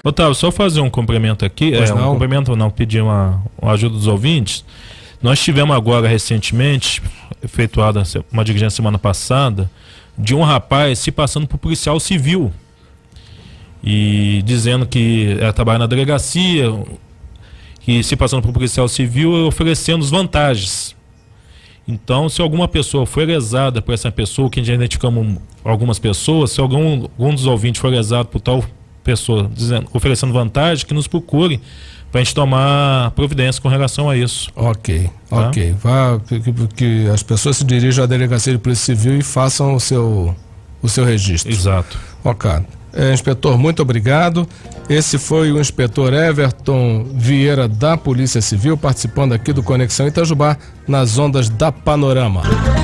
Otávio, só fazer um cumprimento aqui, pedir uma ajuda dos ouvintes. Nós tivemos agora, recentemente, efetuada uma diligência semana passada, de um rapaz se passando por policial civil e dizendo que trabalha na delegacia e se passando por policial civil oferecendo vantagens. Então, se alguma pessoa foi lesada por essa pessoa, que já identificamos algumas pessoas, se algum dos ouvintes foi lesado por tal pessoa oferecendo vantagem, que nos procure para a gente tomar providência com relação a isso. Ok. Vá, que as pessoas se dirijam à delegacia de polícia civil e façam o seu registro. Exato. Ok. Inspetor, muito obrigado. Esse foi o inspetor Everton Vieira da Polícia Civil, participando aqui do Conexão Itajubá, nas ondas da Panorama.